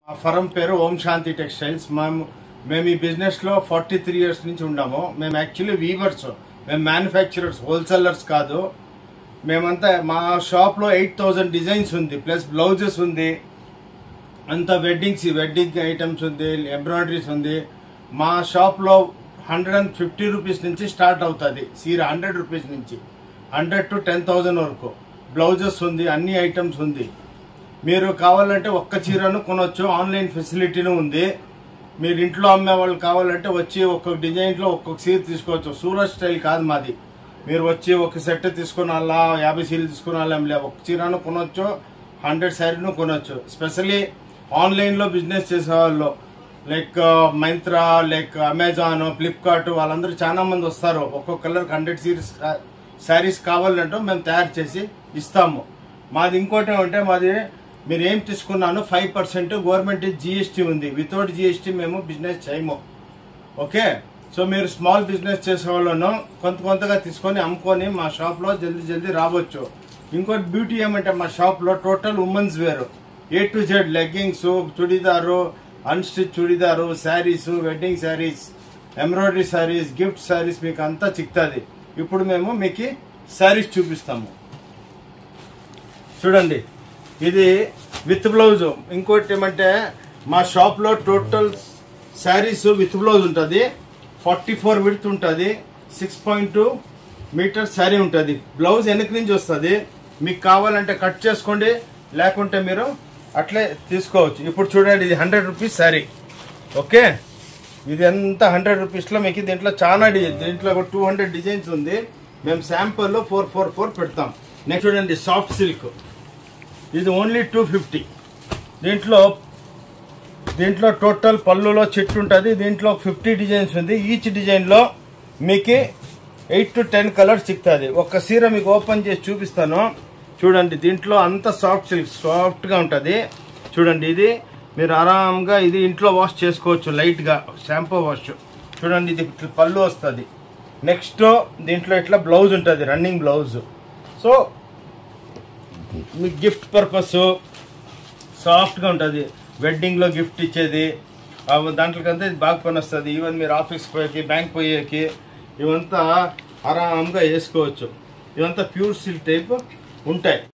ఫరం పేరు ఓం శాంతి టెక్స్టైల్స్. మేము ఈ బిజినెస్ లో 43 ఇయర్స్ నుంచి ఉన్నాము. మేము యాక్చువల్లీ వీవర్స్, మేము మ్యానుఫ్యాక్చరర్స్, హోల్సేలర్స్ కాదు. మేమంతా మా షాప్ లో 8000 డిజైన్స్ ఉంది, ప్లస్ బ్లౌజెస్ ఉంది, అంతా వెడ్డింగ్ ఐటమ్స్ ఉంది, ఎంబ్రాయిడరీస్ ఉంది. మా షాప్ లో 150 రూపీస్ నుంచి స్టార్ట్ అవుతుంది సీర, 100 రూపీస్ నుంచి 100 to 10,000 వరకు బ్లౌజెస్ ఉంది, అన్ని ఐటమ్స్ ఉంది. మీరు కావాలంటే ఒక్క చీరను కొనవచ్చు, ఆన్లైన్ ఫెసిలిటీను ఉంది. మీరు ఇంట్లో అమ్మే వాళ్ళు కావాలంటే వచ్చి ఒక్కొక్క డిజైన్లో ఒక్కొక్క చీర తీసుకోవచ్చు. సూరత్ స్టైల్ కాదు మాది. మీరు వచ్చి ఒక సెట్ తీసుకుని అలా 50 చీరలు తీసుకుని అలా ఒక చీరను కొనవచ్చు, 100 శారీను కొనవచ్చు. స్పెషల్లీ ఆన్లైన్లో బిజినెస్ చేసేవాళ్ళు like Myntra, like Amazon, Flipkart, వాళ్ళందరూ చాలా మంది వస్తారు. ఒక్కొక్క కలర్కి 100 శారీస్ కావాలంటే మేము తయారు చేసి ఇస్తాము. మాది ఇంకోటి ఏమంటే, మాది మీరు ఏం తీసుకున్నాను 5% గవర్నమెంట్ జిఎస్టీ ఉంది. వితౌట్ జిఎస్టీ మేము బిజినెస్ చేయము. ఓకే, సో మీరు స్మాల్ బిజినెస్ చేసే వాళ్ళను కొంతగా తీసుకొని అమ్ముకొని మా షాప్లో జల్దీ రావచ్చు. ఇంకోటి బ్యూటీ ఏమంటే, మా షాప్లో total women's wear A to Z, leggings, churidar, unstitch churidar, saris, wedding saris, embroidery saris, gift saris మీకు అంతా చిక్తుంది. ఇప్పుడు మేము మీకు శారీస్ చూపిస్తాము. చూడండి, ఇది విత్ బ్లౌజ్. ఇంకోటి ఏమంటే, మా షాప్లో టోటల్ శారీస్ విత్ బ్లౌజ్ ఉంటుంది. 44 విడ్త్ ఉంటుంది, 6.2 మీటర్స్ శారీ ఉంటుంది. బ్లౌజ్ వెనక నుంచి వస్తుంది. మీకు కావాలంటే కట్ చేసుకోండి, లేకుంటే మీరు అట్లే తీసుకోవచ్చు. ఇప్పుడు చూడండి, ఇది 100 రూపీస్ శారీ. ఓకే, ఇది ఎంత 100 రూపీస్లో మీకు దీంట్లో చాలా దీంట్లో 200 డిజైన్స్ ఉంది. మేము శాంపుల్లో 444 పెడతాం. నెక్స్ట్ చూడండి, సాఫ్ట్ సిల్క్. ఇది ఓన్లీ 250. దీంట్లో టోటల్ పళ్ళులో చెట్టు ఉంటుంది. దీంట్లో 50 డిజైన్స్ ఉంది. ఈచ్ డిజైన్లో మీకు 8 to 10 కలర్స్ చిక్తుంది. ఒక సీర మీకు ఓపెన్ చేసి చూపిస్తాను. చూడండి, దీంట్లో అంత సాఫ్ట్ సిల్క్, సాఫ్ట్గా ఉంటుంది. చూడండి, ఇది మీరు ఆరాంగా ఇది ఇంట్లో వాష్ చేసుకోవచ్చు, లైట్గా షాంపూ వాష్. చూడండి, ఇది పళ్ళు వస్తుంది. నెక్స్ట్ దీంట్లో ఇట్లా బ్లౌజ్ ఉంటుంది, రన్నింగ్ బ్లౌజ్. సో మీకు గిఫ్ట్ పర్పస్ సాఫ్ట్గా ఉంటుంది. వెడ్డింగ్లో గిఫ్ట్ ఇచ్చేది దాంట్లోకంతా ఇది బాగా పని వస్తుంది. ఈవెన్ మీరు ఆఫీస్కి పోయేకి, బ్యాంక్ పోయేకి ఇవంతా ఆరాంగా వేసుకోవచ్చు. ఇవంతా ప్యూర్ సిల్క్ టైప్ ఉంటాయి.